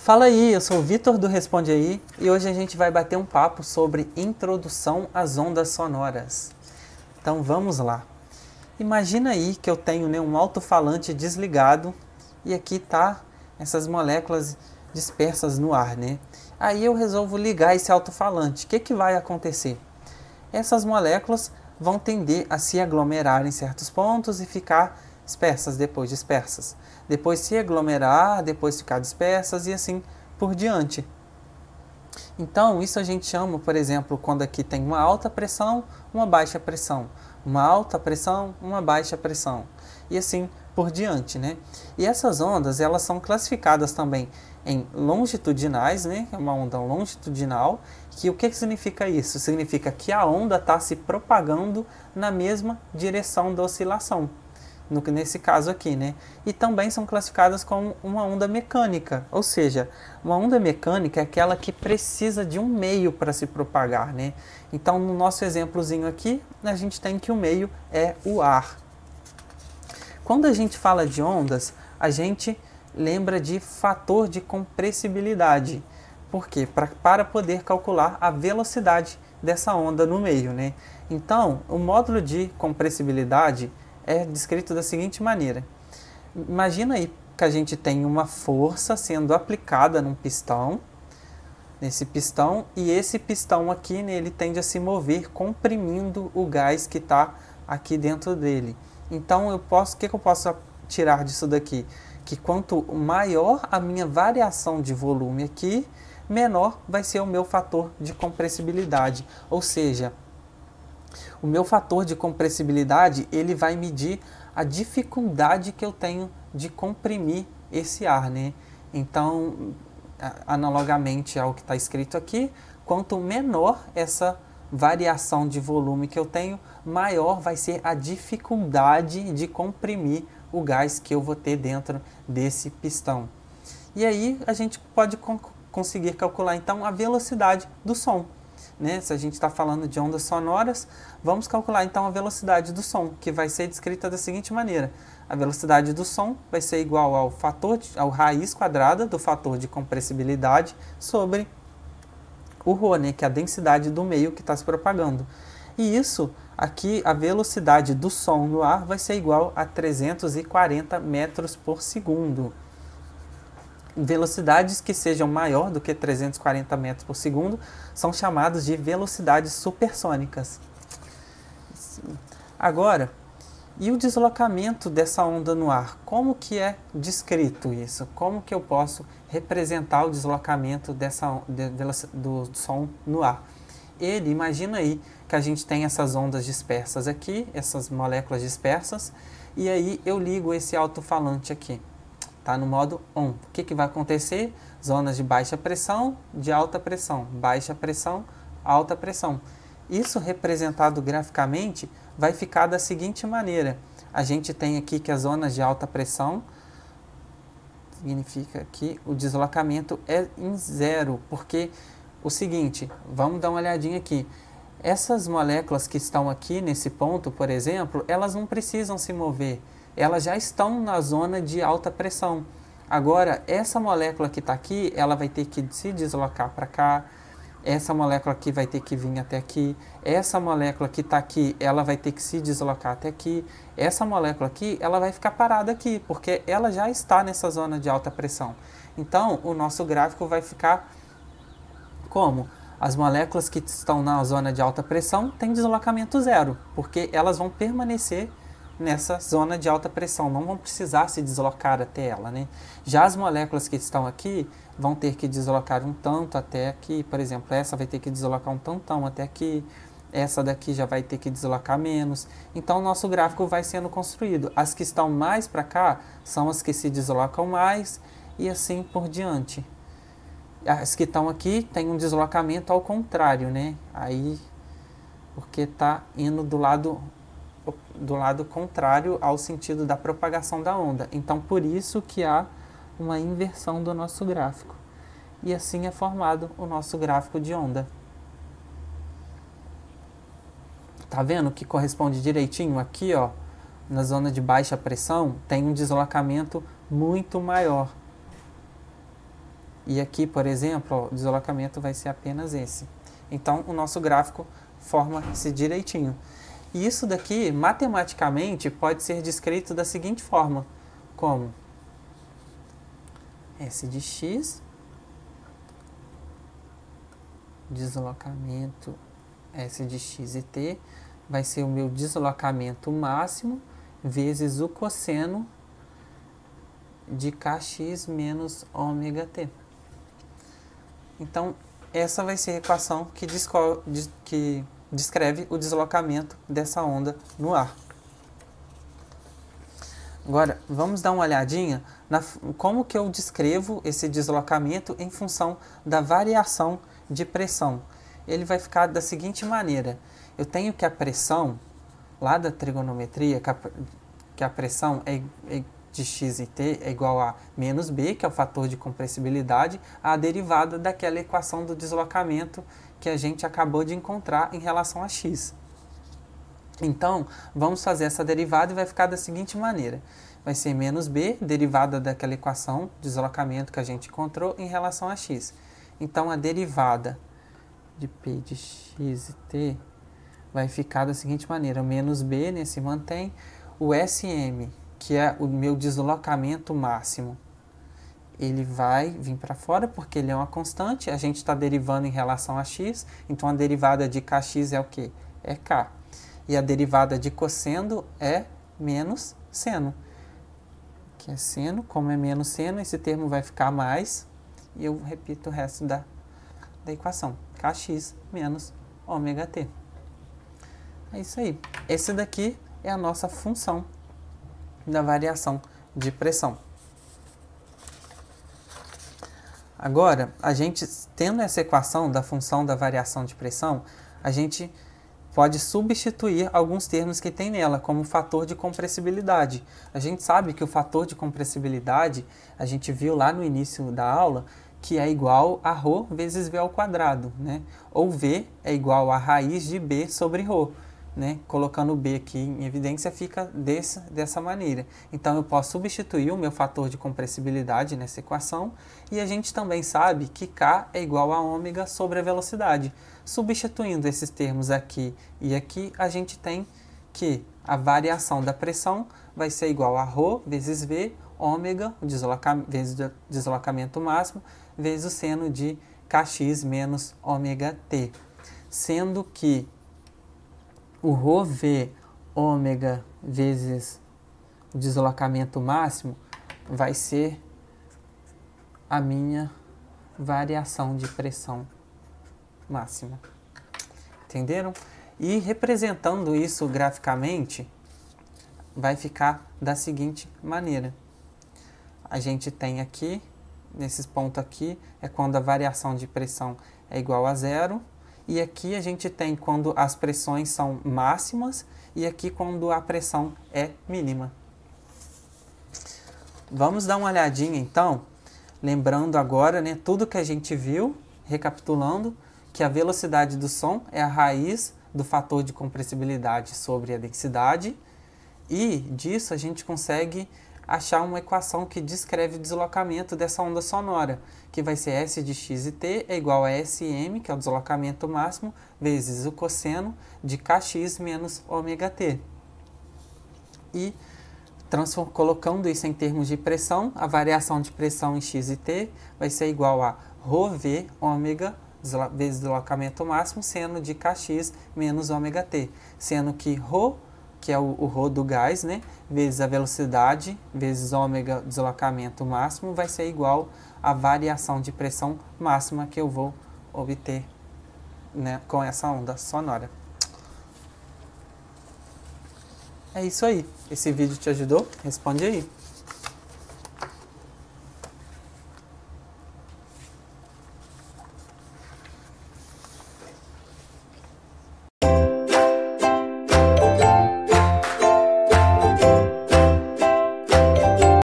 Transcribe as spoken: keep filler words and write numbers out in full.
Fala aí, eu sou o Vitor do Responde Aí e hoje a gente vai bater um papo sobre introdução às ondas sonoras. Então vamos lá. Imagina aí que eu tenho, né, um alto-falante desligado e aqui tá essas moléculas dispersas no ar, né? Aí eu resolvo ligar esse alto-falante. O que que vai acontecer? Essas moléculas vão tender a se aglomerar em certos pontos e ficar dispersas, depois dispersas. Depois se aglomerar, depois ficar dispersas e assim por diante. Então, isso a gente chama, por exemplo, quando aqui tem uma alta pressão, uma baixa pressão. Uma alta pressão, uma baixa pressão. E assim por diante, né? E essas ondas, elas são classificadas também em longitudinais, né? É uma onda longitudinal. Que o que, que significa isso? Significa que a onda está se propagando na mesma direção da oscilação. No, nesse caso aqui, né? E também são classificadas como uma onda mecânica, ou seja, uma onda mecânica é aquela que precisa de um meio para se propagar, né? Então, no nosso exemplozinho aqui, a gente tem que o meio é o ar. Quando a gente fala de ondas, a gente lembra de fator de compressibilidade. Por quê? Pra, para poder calcular a velocidade dessa onda no meio, né? Então, o módulo de compressibilidade é descrito da seguinte maneira. Imagina aí que a gente tem uma força sendo aplicada num pistão, nesse pistão, e esse pistão aqui, né, ele tende a se mover comprimindo o gás que está aqui dentro dele. Então, eu posso, o que, que eu posso tirar disso daqui? Que quanto maior a minha variação de volume aqui, menor vai ser o meu fator de compressibilidade. Ou seja, o meu fator de compressibilidade, ele vai medir a dificuldade que eu tenho de comprimir esse ar, né? Então, analogamente ao que está escrito aqui, quanto menor essa variação de volume que eu tenho, maior vai ser a dificuldade de comprimir o gás que eu vou ter dentro desse pistão. E aí a gente pode conseguir calcular então a velocidade do som. Né? Se a gente está falando de ondas sonoras, vamos calcular então a velocidade do som, que vai ser descrita da seguinte maneira. A velocidade do som vai ser igual ao, fator de, ao raiz quadrada do fator de compressibilidade sobre o ρ, né? Que é a densidade do meio que está se propagando. E isso, aqui, a velocidade do som no ar vai ser igual a trezentos e quarenta metros por segundo. Velocidades que sejam maior do que trezentos e quarenta metros por segundo são chamadas de velocidades supersônicas. Agora, e o deslocamento dessa onda no ar? Como que é descrito isso? Como que eu posso representar o deslocamento dessa, de, do, do som no ar? Ele, imagina aí que a gente tem essas ondas dispersas aqui, essas moléculas dispersas, e aí eu ligo esse alto-falante aqui. Está no modo on. O que, que vai acontecer? Zonas de baixa pressão, de alta pressão. Baixa pressão, alta pressão. Isso representado graficamente vai ficar da seguinte maneira. A gente tem aqui que as zonas de alta pressão significa que o deslocamento é em zero. Porque o seguinte, vamos dar uma olhadinha aqui. Essas moléculas que estão aqui nesse ponto, por exemplo, elas não precisam se mover. Elas já estão na zona de alta pressão. Agora, essa molécula que está aqui, ela vai ter que se deslocar para cá. Essa molécula aqui vai ter que vir até aqui. Essa molécula que está aqui, ela vai ter que se deslocar até aqui. Essa molécula aqui, ela vai ficar parada aqui, porque ela já está nessa zona de alta pressão. Então, o nosso gráfico vai ficar como? As moléculas que estão na zona de alta pressão têm deslocamento zero, porque elas vão permanecer nessa zona de alta pressão, não vão precisar se deslocar até ela, né? Já as moléculas que estão aqui vão ter que deslocar um tanto até aqui, por exemplo, essa vai ter que deslocar um tantão até aqui, essa daqui já vai ter que deslocar menos. Então, o nosso gráfico vai sendo construído. As que estão mais para cá são as que se deslocam mais e assim por diante. As que estão aqui têm um deslocamento ao contrário, né? Aí, porque está indo do lado do lado contrário ao sentido da propagação da onda. Então, por isso que há uma inversão do nosso gráfico. E assim é formado o nosso gráfico de onda. Tá vendo que corresponde direitinho aqui, ó, na zona de baixa pressão, tem um deslocamento muito maior. E aqui, por exemplo, ó, o deslocamento vai ser apenas esse. Então, o nosso gráfico forma-se direitinho. E isso daqui, matematicamente, pode ser descrito da seguinte forma, como S de x, deslocamento S de x e t, vai ser o meu deslocamento máximo, vezes o cosseno de kx menos ômega t. Então, essa vai ser a equação que, que descreve o deslocamento dessa onda no ar. Agora, vamos dar uma olhadinha na como que eu descrevo esse deslocamento em função da variação de pressão. Ele vai ficar da seguinte maneira. Eu tenho que a pressão, lá da trigonometria, que a, que a pressão é, é de x e t é igual a menos b, que é o fator de compressibilidade, a derivada daquela equação do deslocamento que a gente acabou de encontrar em relação a x. Então, vamos fazer essa derivada e vai ficar da seguinte maneira. Vai ser menos b, derivada daquela equação, deslocamento que a gente encontrou em relação a x. Então, a derivada de p de x e t vai ficar da seguinte maneira. Menos b, né, se mantém. O sm, que é o meu deslocamento máximo, ele vai vir para fora porque ele é uma constante. A gente está derivando em relação a x. Então, a derivada de kx é o quê? É k. E a derivada de cosseno é menos seno, que é seno. Como é menos seno, esse termo vai ficar mais, e eu repito o resto da, da equação, kx menos ômega t. É isso aí. Esse daqui é a nossa função da variação de pressão. Agora, a gente, tendo essa equação da função da variação de pressão, a gente pode substituir alguns termos que tem nela, como o fator de compressibilidade. A gente sabe que o fator de compressibilidade, a gente viu lá no início da aula, que é igual a ρ vezes v ao quadrado, né? Ou v é igual a raiz de b sobre ρ. Né? Colocando o b aqui em evidência, fica desse, dessa maneira. Então, eu posso substituir o meu fator de compressibilidade nessa equação, e a gente também sabe que k é igual a ômega sobre a velocidade. Substituindo esses termos aqui e aqui, a gente tem que a variação da pressão vai ser igual a ρ vezes v, ômega, desloca, vezes o deslocamento máximo, vezes o seno de kx menos ômega t. Sendo que o ρv ômega vezes o deslocamento máximo vai ser a minha variação de pressão máxima. Entenderam? E representando isso graficamente, vai ficar da seguinte maneira. A gente tem aqui, nesses pontos aqui, é quando a variação de pressão é igual a zero. E aqui a gente tem quando as pressões são máximas e aqui quando a pressão é mínima. Vamos dar uma olhadinha então, lembrando agora, né, tudo que a gente viu, recapitulando, que a velocidade do som é a raiz do fator de compressibilidade sobre a densidade, e disso a gente consegue achar uma equação que descreve o deslocamento dessa onda sonora, que vai ser S de x e t é igual a Sm, que é o deslocamento máximo, vezes o cosseno de kx menos ômega t. E colocando isso em termos de pressão, a variação de pressão em x e t vai ser igual a ρv ômega vezes deslocamento máximo, seno de kx menos ômega t, sendo que ρ, que é o, o ρ do gás, né, vezes a velocidade, vezes ômega deslocamento máximo, vai ser igual à variação de pressão máxima que eu vou obter, né, com essa onda sonora. É isso aí. Esse vídeo te ajudou? Responde aí.